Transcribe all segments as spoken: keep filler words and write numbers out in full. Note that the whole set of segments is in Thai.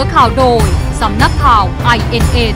อข่าวโดยสำนักข่าว ไอ เอ็น เอ็น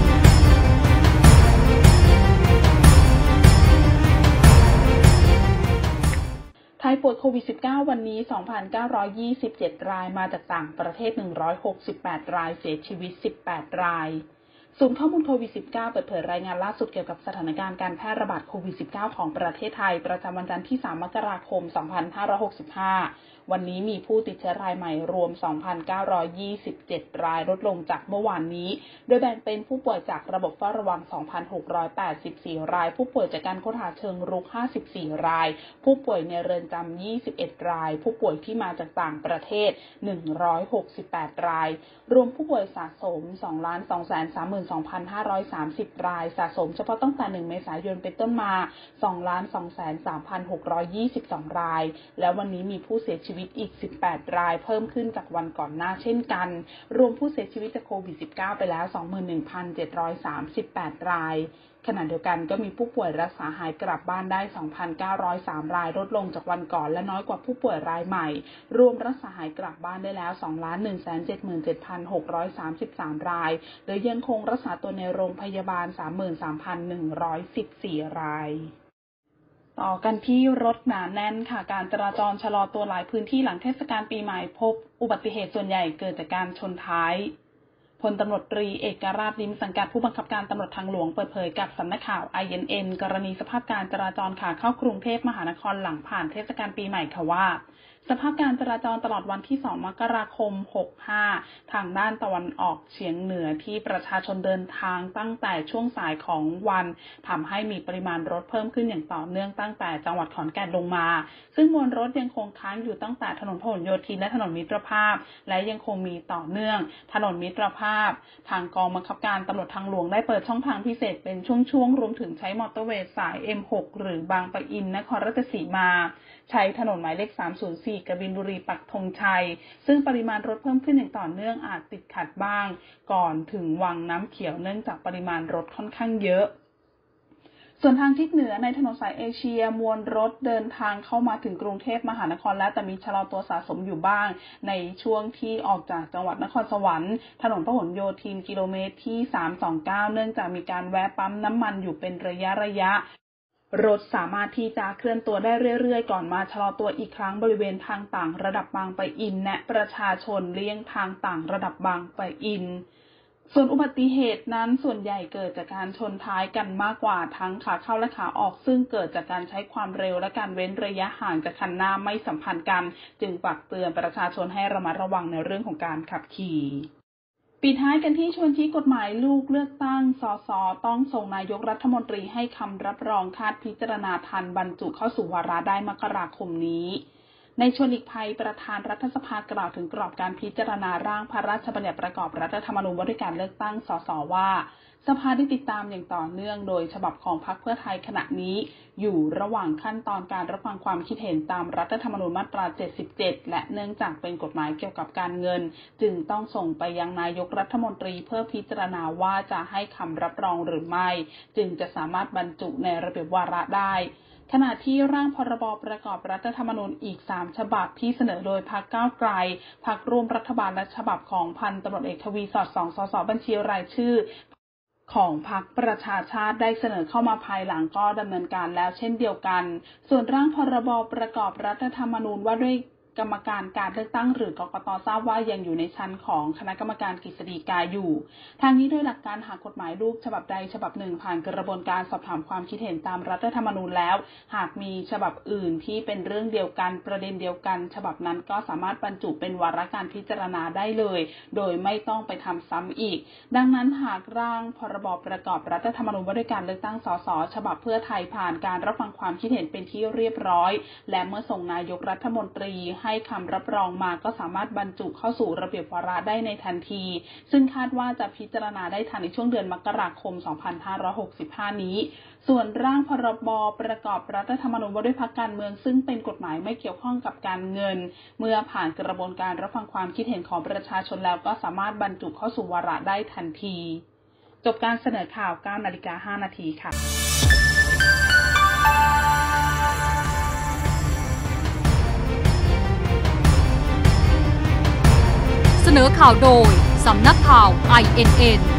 ไทยป่วยโควิด สิบเก้า วันนี้ สองพันเก้าร้อยยี่สิบเจ็ด รายมาจากต่างประเทศ หนึ่งร้อยหกสิบแปด รายเสียชีวิต สิบแปด รายศูนย์ข้อมูลโควิด สิบเก้า เปิดเผยรายงานล่าสุดเกี่ยวกับสถานการณ์การแพร่ระบาดโควิด สิบเก้า ของประเทศไทยประจำวันจันทร์ที่ สาม มกราคม สองพันห้าร้อยหกสิบห้า วันนี้มีผู้ติดเชื้อรายใหม่รวม สองพันเก้าร้อยยี่สิบเจ็ด รายลดลงจากเมื่อวานนี้โดยแบ่งเป็นผู้ป่วยจากระบบเฝ้าระวัง สองพันหกร้อยแปดสิบสี่ รายผู้ป่วยจากการค้นหาเชิงรุก ห้าสิบสี่ รายผู้ป่วยในเรือนจำ ยี่สิบเอ็ด รายผู้ป่วยที่มาจากต่างประเทศ หนึ่งร้อยหกสิบแปด รายรวมผู้ป่วยสะสม สองล้าน สองแสนสามหมื่นสองพันห้าร้อยสามสิบ รายสะสมเฉพาะตั้งแต่ หนึ่ง เมษายนเป็นต้นมา สองล้าน สองแสนสามพันหกร้อยยี่สิบสอง รายและวันนี้มีผู้เสียชีวิตอีก สิบแปด รายเพิ่มขึ้นจากวันก่อนหน้าเช่นกันรวมผู้เสียชีวิตจากโควิด สิบเก้า ไปแล้ว สองหมื่นหนึ่งพันเจ็ดร้อยสามสิบแปด รายขณะเดียวกันก็มีผู้ป่วยรักษาหายกลับบ้านได้ สองพันเก้าร้อยสาม รายลดลงจากวันก่อนและน้อยกว่าผู้ป่วยรายใหม่รวมรักษาหายกลับบ้านได้แล้ว สองล้านหนึ่งแสนเจ็ดหมื่นเจ็ดพันหกร้อยสามสิบสาม รายโดยยังคงรักษาตัวในโรงพยาบาล สามหมื่นสามพันหนึ่งร้อยสิบสี่ รายต่อกันที่รถหนาแน่นค่ะการจราจรชะลอตัวหลายพื้นที่หลังเทศกาลปีใหม่พบอุบัติเหตุส่วนใหญ่เกิดจากการชนท้ายพลตำรวจตรีเอกราชลิ้มสังกัดผู้บังคับการตำรวจทางหลวงเปิดเผยกับสำนักข่าว ไอ เอ็น เอ็น กรณีสภาพการจราจรขาเข้ากรุงเทพมหานครหลังผ่านเทศกาลปีใหม่ค่ะว่าสภาพการจราจรตลอดวันที่ สอง มกราคม หกสิบห้า ทางด้านตะวันออกเฉียงเหนือที่ประชาชนเดินทางตั้งแต่ช่วงสายของวันทำให้มีปริมาณรถเพิ่มขึ้นอย่างต่อเนื่องตั้งแต่จังหวัดขอนแก่นลงมาซึ่งมวลรถยังคงค้างอยู่ตั้งแต่ถนนพหลโยธินและถนนมิตรภาพและยังคงมีต่อเนื่องถนนมิตรภาพทางกองบังคับการตำรวจทางหลวงได้เปิดช่องทางพิเศษเป็นช่วงๆรวมถึงใช้มอเตอร์เวย์สาย เอ็ม หก หรือบางปะอินนครราชสีมาใช้ถนนหมายเลขสามศูนย์สี่กบินบุรีปักธงชัยซึ่งปริมาณรถเพิ่มขึ้นอย่างต่อเนื่องอาจติดขัดบ้างก่อนถึงวังน้ำเขียวเนื่องจากปริมาณรถค่อนข้างเยอะส่วนทางทิศเหนือในถนนสายเอเชียมวลรถเดินทางเข้ามาถึงกรุงเทพมหานครแล้วแต่มีชะลอตัวสะสมอยู่บ้างในช่วงที่ออกจากจังหวัดนครสวรรค์ถนนพหลโยธินกิโลเมตรที่สามร้อยยี่สิบเก้าเนื่องจากมีการแวะปั๊มน้ำมันอยู่เป็นระยะระยะรถสามารถที่จะเคลื่อนตัวได้เรื่อยๆก่อนมาชะลอตัวอีกครั้งบริเวณทางต่างระดับบางปะอินและประชาชนเลี่ยงทางต่างระดับบางปะอินส่วนอุบัติเหตุนั้นส่วนใหญ่เกิดจากการชนท้ายกันมากกว่าทั้งขาเข้าและขาออกซึ่งเกิดจากการใช้ความเร็วและการเว้นระยะห่างจากคันหน้าไม่สัมพันธ์กันจึงฝากเตือนประชาชนให้ระมัดระวังในเรื่องของการขับขี่ปิดท้ายกันที่ชวนชี้กฎหมายลูกเลือกตั้งสสต้องส่งนายกรัฐมนตรีให้คำรับรองคาดพิจารณาทันบรรจุเข้าสู่วาระได้มกราคมนี้ในชวนหลีกภัยประธานรัฐสภากล่าวถึงกรอบการพิจารณาร่างพระราชบัญญัติประกอบรัฐธรรมนูญว่าด้วยการเลือกตั้งสสว่าสภาได้ติดตามอย่างต่อเนื่องโดยฉบับของพรรคเพื่อไทยขณะนี้อยู่ระหว่างขั้นตอนการรับฟังความคิดเห็นตามรัฐธรรมนูญมาตราเจ็ดสิบเจ็ดและเนื่องจากเป็นกฎหมายเกี่ยวกับการเงินจึงต้องส่งไปยังนายกรัฐมนตรีเพื่อพิจารณาว่าจะให้คำรับรองหรือไม่จึงจะสามารถบรรจุในระเบียบวาระได้ขณะที่ร่างพรบประกอบรัฐธรรมนูญอีกสามฉบับที่เสนอโดยพรรคก้าวไกลพรรคร่วมรัฐบาลและฉบับของพันตำรวจเอกทวีสอดส่องสสบัญชีรายชื่อของพรรคประชาชาติได้เสนอเข้ามาภายหลังก็ดำเนินการแล้วเช่นเดียวกันส่วนร่างพรบประกอบรัฐธรรมนูญว่าด้วยกรรมการการเลือกตั้งหรือกกต.ทราบว่ายังอยู่ในชั้นของคณะกรรมการกฤษฎีกาอยู่ทางนี้โดยหลักการหากกฎหมายลูกฉบับใดฉบับหนึ่งผ่านกระบวนการสอบถามความคิดเห็นตามรัฐธรรมนูญแล้วหากมีฉบับอื่นที่เป็นเรื่องเดียวกันประเด็นเดียวกันฉบับนั้นก็สามารถบรรจุเป็นวาระการพิจารณาได้เลยโดยไม่ต้องไปทำซ้ำอีกดังนั้นหากร่างพรบประกอบรัฐธรรมนูญว่าด้วยการเลือกตั้งสสฉบับเพื่อไทยผ่านการรับฟังความคิดเห็นเป็นที่เรียบร้อยและเมื่อส่งนายกรัฐมนตรีให้คำรับรองมาก็สามารถบรรจุเข้าสู่ระเบียบวาระได้ในทันทีซึ่งคาดว่าจะพิจารณาได้ทันในช่วงเดือนมกราคมสองพันห้าร้อยหกสิบห้านี้ส่วนร่างพรบประกอบรัฐธรรมนูญว่าด้วยพรรคการเมืองซึ่งเป็นกฎหมายไม่เกี่ยวข้องกับการเงินเมื่อผ่านกระบวนการรับฟังความคิดเห็นของประชาชนแล้วก็สามารถบรรจุเข้าสู่วาระได้ทันทีจบการเสนอข่าว เก้านาฬิกาห้านาทีค่ะเสนอข่าวโดยสำนักข่าว ไอ เอ็น เอ็น